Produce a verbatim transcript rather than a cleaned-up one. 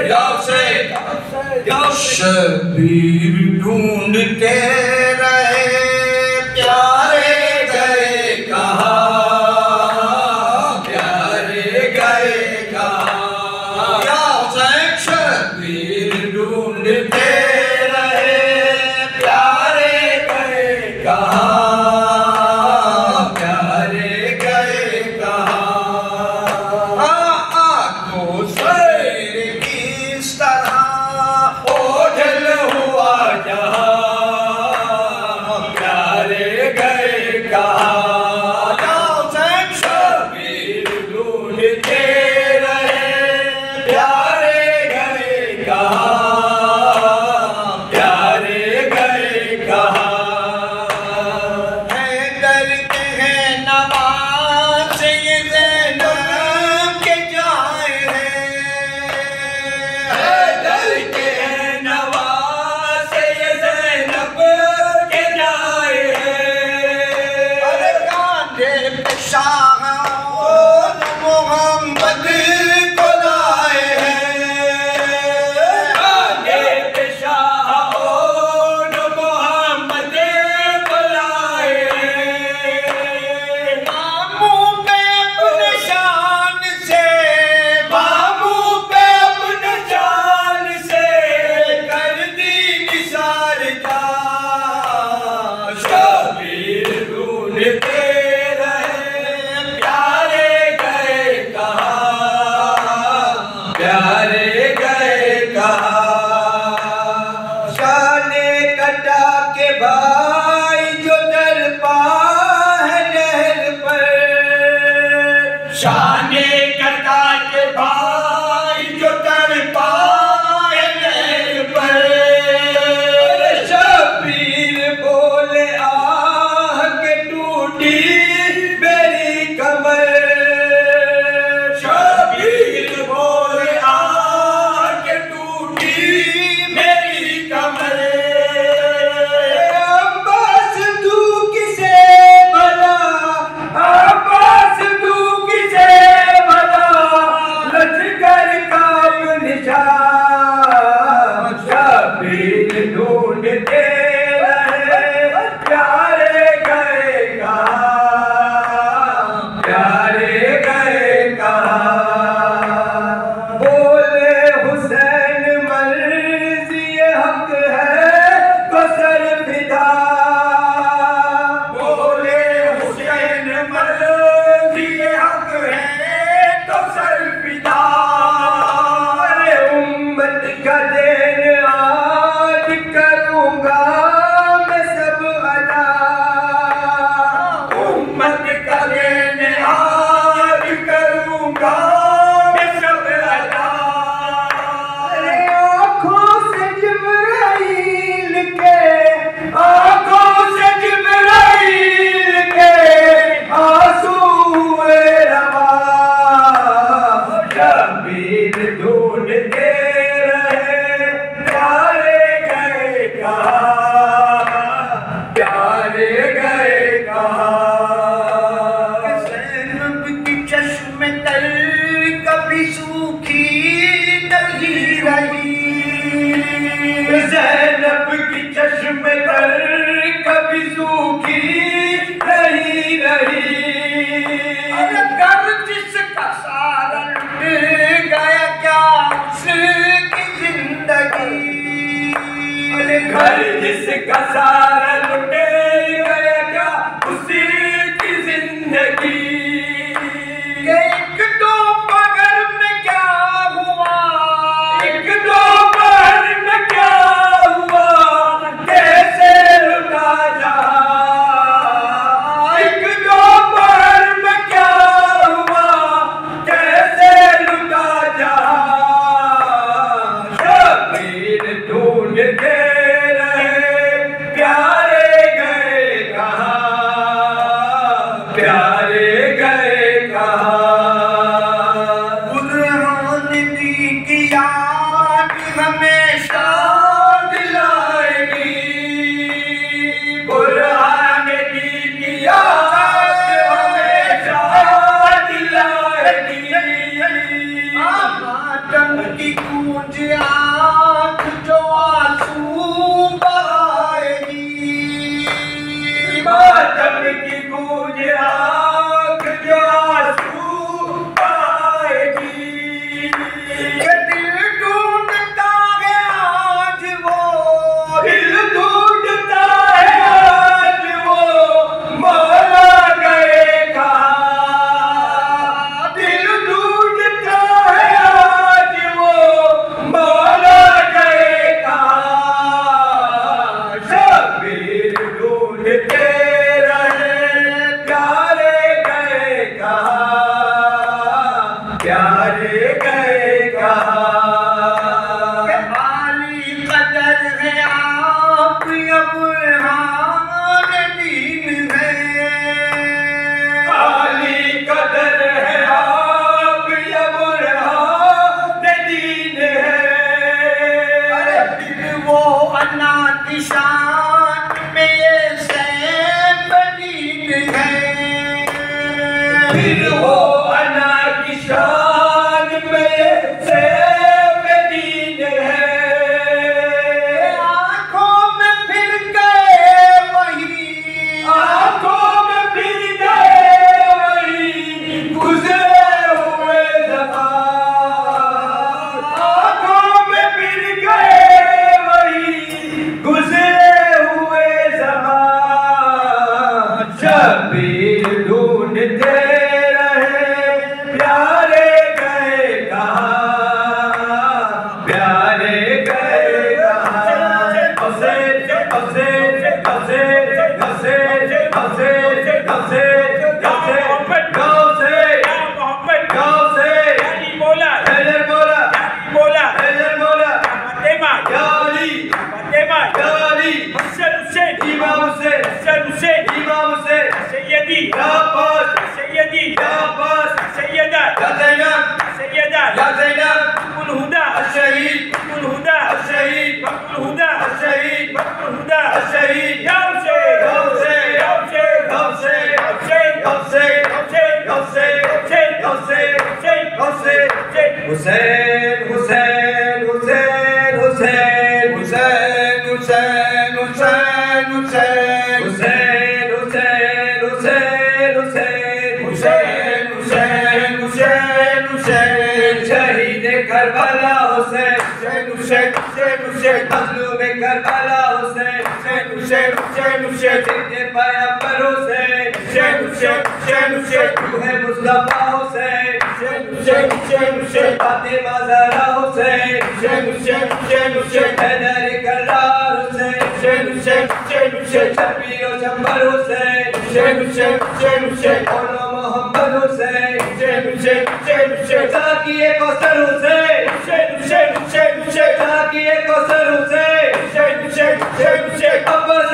शबीर ढूंढते रहे प्यारे गए कहाँ, प्यारे गए कहाँ। शबीर ढूंढते रहे प्यारे गए कहाँ, प्यारे गए कहाँ। आंखों से किस तरह ओझल हुआ जहाँ, प्यारे गए कहाँ। शबीर ढूंढते रहे प्यारे गए कहाँ, प्यारे गए कहाँ। हैदर के हैं नवाज ये ज़ैनब के जाए हैं, हैदर के हैं नवाज ये ज़ैनब के जाए हैं। अरे कांधे पे शाह मोहम्मद को लाए हैं, कांधे पे शाह मोहम्मद को लाए हैं। मामू पे अपने शान से, मामू पे अपने शान से कर दी निसार जा। शबीर ढूंढते रहे प्यारे गए कहाँ, प्यारे गए कहाँ। शाने कटा के भाई जो दरपा है नहर पर, शाने कटा के भाई जो दरपा है नहर पर। शबीर बोले आह के टूटी मेरी कमर, शबीर बोले आह के टूटी मेरी कमर। अब्बास तू किसे भला, अब्बास तू किसे भला, लश्कर का निशान। शबीर ढूंढते रहे प्यारे गए कहाँ, प्यारे गए कहाँ। बोले हुसैन मर्ज़ी हक है तो सर फिदा, बोले हुसैन मर्ज़ी हक है तो सर फिदा। अरे उम्मत का देन आज करूँगा मैं सब अदा, उम्मत का देन आज करूँगा मैं सब अदा। अरे आँखों से जिब्राइल के, आँखों से जिब्राइल के आंसू हुए रवा। शबीर ढूंढते रहे प्यारे गए कहाँ, प्यारे गए कहाँ। ज़ैनब की चश्मे तर कभी सूखी नहीं रही, ज़ैनब की चश्मे तर कभी सूखी नहीं रही। अरे घर जिसका सारा लुट गया क्या उसकी जिंदगी, अरे घर जिसका सारा लुट गया क्या उसी की जिंदगी। एक दो पगर में क्या हुआ, एक दो पगर में क्या हुआ, कैसे लुटा जा। एक दो पगर में क्या हुआ, कैसे लुटा जा। शबीर ढूंढते रहे प्यारे गए कहाँ, प्यारे गए कहाँ। बुरहान दी की याद हमेशा दिलाएगी, बुरहान दी की याद हमेशा दिलाएगी। मातम की गूंज आँख जो आंसू बहाएगी, मातम की गूंज आँख जो आंसू बहाएगी। ये दिल ढूंढता है आज वो, दिल ढूंढता है आज वो, मौला गए कहाँ। दिल ढूंढता है आज वो, मौला गए कहाँ। शबीर ढूंढते रहे प्यारे गए कहाँ, प्यारे गए कहाँ। आली कदर है आप अब हाल दीन है, आली कदर है आप अब हाल दीन है। अरे फिर वो अना की शान में ये सैफ दीन है, फिर वो अना की शान में ये सैफ दीन है। आँखों में फिर गए वही, आँखों में फिर गए वही गुजरे हुए ज़मान। आँखों में फिर गए वही गुजरे हुए ज़मान। शबीर ढूंढते रहे प्यारे गए कहाँ, प्यारे गए कहाँ। हंसे हंसे हंसे हंसे हंसे हंसे हंसे गाँव से गाँव से बोला हैदर बोला बोला हैदर बोला फातिमा या अली फातिमा या अली हसन हुसैन इमाम हुसैन हसन हुसैन इमाम हुसैन सैयदी या अब्बास सैयदी या अब्बास सैयदा या ज़ैनब सैयदा या ज़ैनब कुल हुदा الشهيد कुल हुदा الشهيد कुल हुदा الشهيد कुल हुदा الشهيد या हुसैन يا حسين या हुसैन يا حسين हुसैन يا حسين हुसैन يا حسين हुसैन يا حسين हुसैन يا حسين हुसैन حسين حسين حسين حسين حسين حسين حسين حسين حسين حسين حسين حسين حسين حسين حسين حسين شهيد کربلا حسین حسین حسین حسین مظلوم کربلا حسین حسین حسین حسین زندے پیغمبر حسین حسین حسین حسین حسین روح مصطفیٰ حسین حسین حسین حسین حسین فاطمہ زہرا حسین حسین حسین حسین حسین حیدر کرار حسین حسین حسین حسین حسین شبیر و شمبر حسین حسین حسین حسین حسین مولا محمد حسین حسین حسین حسین حسین ساقی کوثر حسین حسین حسین حسین حسین ساقی کوثر حسین حسین حسین حسین حسین عباس